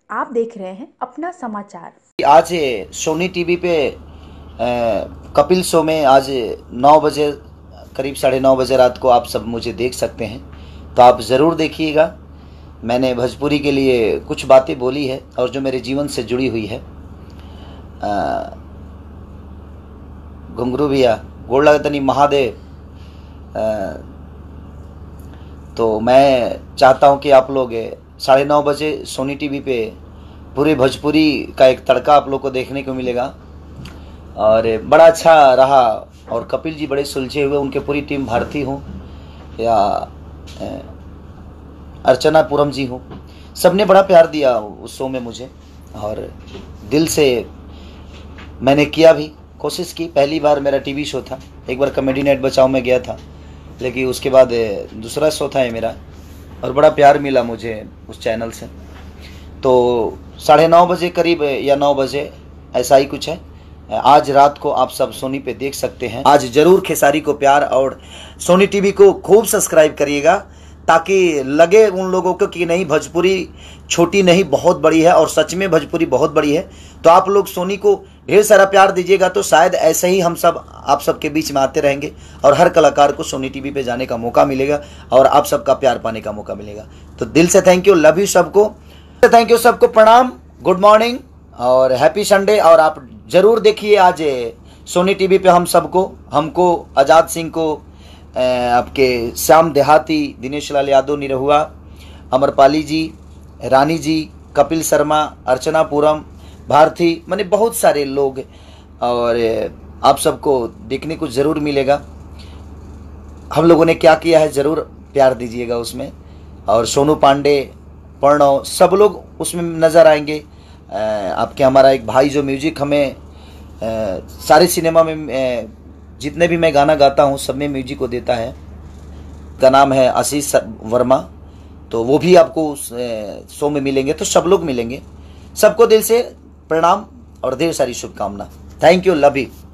आप देख रहे हैं अपना समाचार। आज सोनी टीवी पे कपिल शो में आज 9 बजे करीब 9:30 बजे रात को आप सब मुझे देख सकते हैं, तो आप ज़रूर देखिएगा। मैंने भोजपुरी के लिए कुछ बातें बोली है और जो मेरे जीवन से जुड़ी हुई है। घुंघरू भैया गोड़ लगतनी महादेव। तो मैं चाहता हूं कि आप लोग 9:30 बजे सोनी टीवी पे पूरे भोजपुरी का एक तड़का आप लोग को देखने को मिलेगा और बड़ा अच्छा रहा। और कपिल जी बड़े सुलझे हुए, उनके पूरी टीम भारती हो या अर्चना पूरम जी हो, सबने बड़ा प्यार दिया उस शो में मुझे और दिल से मैंने किया भी, कोशिश की। पहली बार मेरा टीवी शो था, एक बार कॉमेडी नाइट बचाओ में गया था, लेकिन उसके बाद दूसरा शो था ये मेरा और बड़ा प्यार मिला मुझे उस चैनल से। तो 9:30 बजे करीब या 9 बजे ऐसा ही कुछ है, आज रात को आप सब सोनी पे देख सकते हैं। आज जरूर खेसारी को प्यार और सोनी टीवी को खूब सब्सक्राइब करिएगा, ताकि लगे उन लोगों को कि नहीं भोजपुरी छोटी नहीं बहुत बड़ी है, और सच में भोजपुरी बहुत बड़ी है। तो आप लोग सोनी को ढेर सारा प्यार दीजिएगा, तो शायद ऐसे ही हम सब आप सबके बीच में आते रहेंगे और हर कलाकार को सोनी टीवी पे जाने का मौका मिलेगा और आप सबका प्यार पाने का मौका मिलेगा। तो दिल से थैंक यू, लव यू सबको, थैंक यू सबको, प्रणाम, गुड मॉर्निंग और हैप्पी संडे। और आप जरूर देखिए आज सोनी टीवी पे हम सबको, हमको, आज़ाद सिंह को, आपके श्याम देहाती, दिनेश लाल यादव निरहुआ, अमरपाली जी, रानी जी, कपिल शर्मा, अर्चना पूरम, भारती, माने बहुत सारे लोग, और आप सबको देखने को ज़रूर मिलेगा। हम लोगों ने क्या किया है ज़रूर प्यार दीजिएगा उसमें। और सोनू पांडे, प्रणव, सब लोग उसमें नज़र आएंगे। आपके हमारा एक भाई जो म्यूजिक हमें सारे सिनेमा में जितने भी मैं गाना गाता हूँ सब में म्यूजिक को देता है, का नाम है आशीष वर्मा, तो वो भी आपको उस शो में मिलेंगे। तो सब लोग मिलेंगे, सबको दिल से प्रणाम और ढेर सारी शुभकामना। Thank you, love you.